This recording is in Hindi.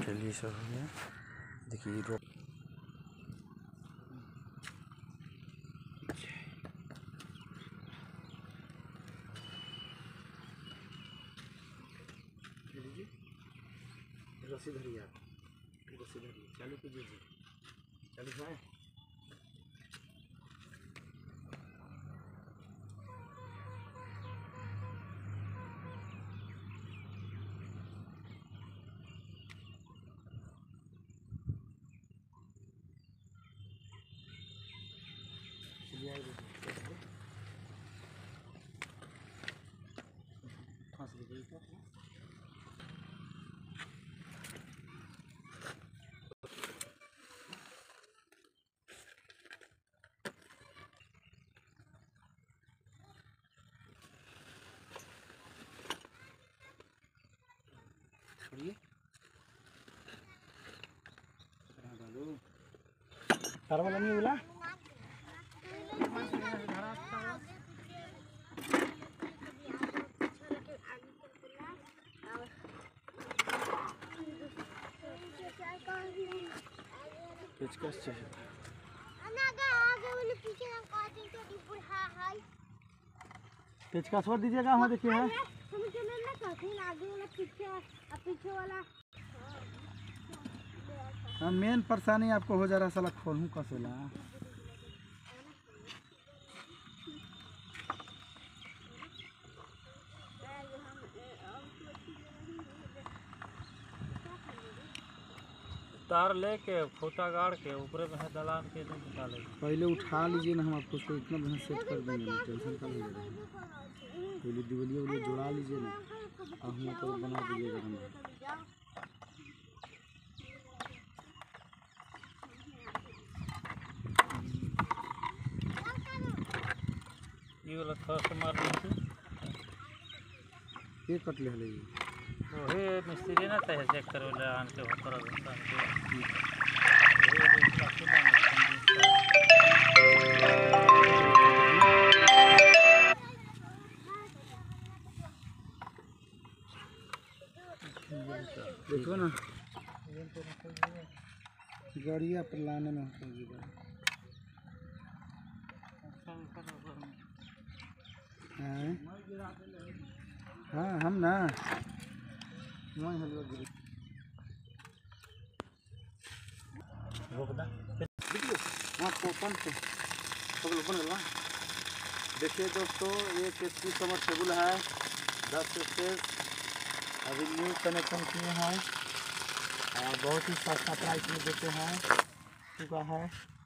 चलिए सब हो गया। देखिए रोक रस्सी धरिए, आप रस्सी धरिए, चालू कीजिए जी, चालू है। फांस लीजिए। छोड़िए तार वाला नहीं बोला। पेचकस चाहिए। पेचकस और दीजिएगा। हाँ देखिए है हाँ, मेन परेशानी आपको हो जा रहा है, साला खोलूं कसला। तार लेके खोता गाड़ के ऊपर में दलान के नहीं निकाले। पहले उठा लीजिए ना, हम आपको उसको इतना बढ़िया सेट कर देंगे ना, टेंशन का नहीं ले रहे। पहले दिवलिया उलिया जोड़ा लीजिए ना, और हम आपको बना दीजिएगा। हम ये वाला थोड़ा सा मार दीजिए। ये कट ले लीजिए। वही मिस्त्री ना तय चेक करो ले आन के ऊपर देखो ना गाड़िया पर लाने में हाँ हम ना देखिए दोस्तों, ये HP समरसेबुल है 10 स्टेज, अभी न्यू कनेक्शन किए हैं और बहुत ही सस्ता प्राइस में देते हैं चुका है।